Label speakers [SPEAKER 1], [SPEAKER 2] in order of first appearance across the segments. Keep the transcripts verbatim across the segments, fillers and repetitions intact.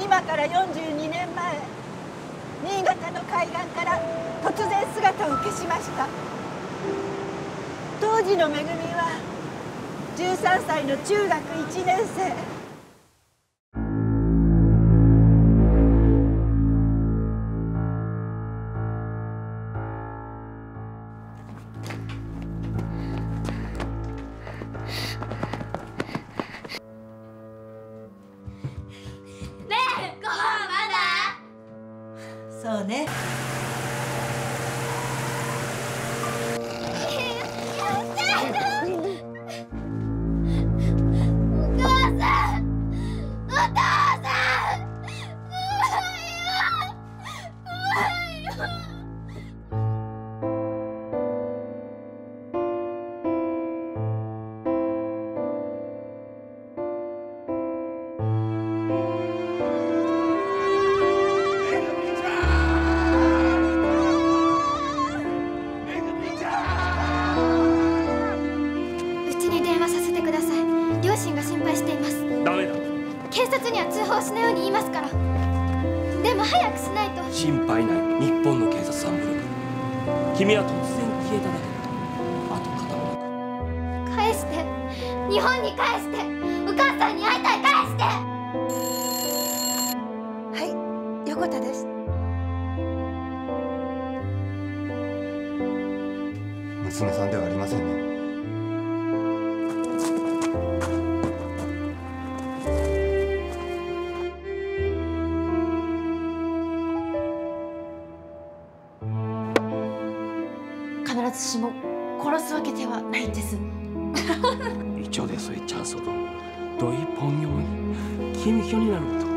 [SPEAKER 1] 今からよんじゅうにねんまえ、新潟の海岸から突然姿を消しました。当時のめぐみはじゅうさんさいの中学いちねん生。そうね。
[SPEAKER 2] 両親が心配しています。
[SPEAKER 3] ダメだ。
[SPEAKER 2] 警察には通報しないように言いますから。でも早くしないと。
[SPEAKER 3] 心配ない。日本の警察は無力。君は突然消えただけだ。跡形もなく。
[SPEAKER 2] 返して。日本に返して。お母さんに会いたい。返して。
[SPEAKER 1] はい、横田です。
[SPEAKER 4] 娘さんではありませんね。
[SPEAKER 5] 必ずしも殺すわけではないんです。
[SPEAKER 3] 이쪽에서의 찬소도 너희 번영은 김현이라는 것도.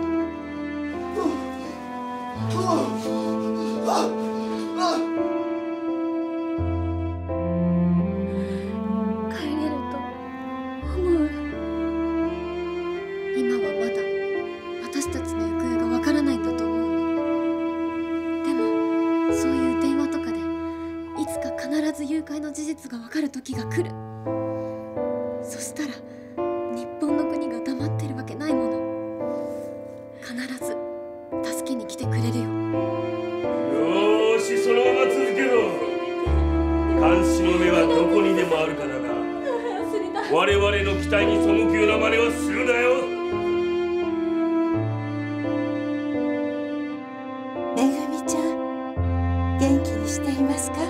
[SPEAKER 2] 誘拐の事実が分かる時が来る。そしたら日本の国が黙ってるわけないもの。必ず助けに来てくれるよ。よ
[SPEAKER 3] ーし、そのまま続けろ。監視の目はどこにでもあるからな。我々の期待に背くような真似はするなよ。
[SPEAKER 1] めぐみちゃん、元気にしていますか？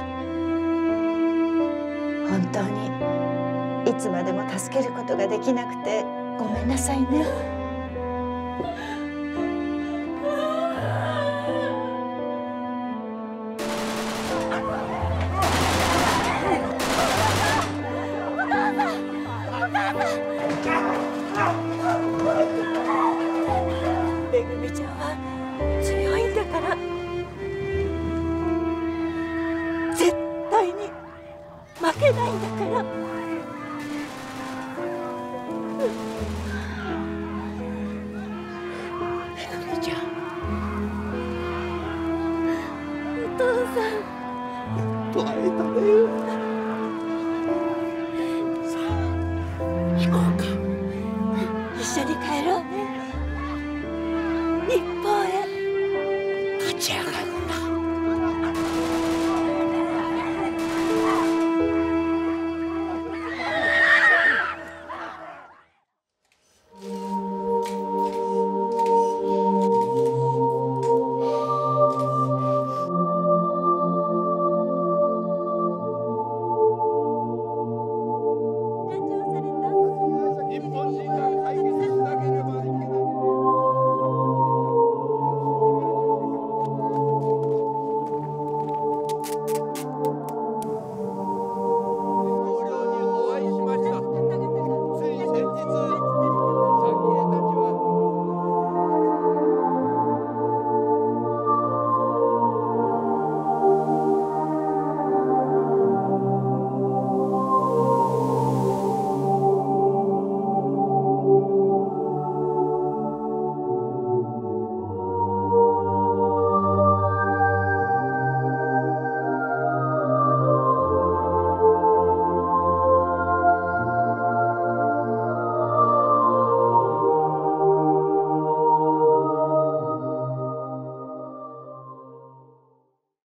[SPEAKER 1] 本当にいつまでも助けることができなくてごめんなさいね。めぐみちゃんは強いんだから、絶対に負けないんだから。めぐみちゃん、お父さん、やっと会えたね。さあ、行こうか。一緒に帰ろうね。日本へ勝ち上がる。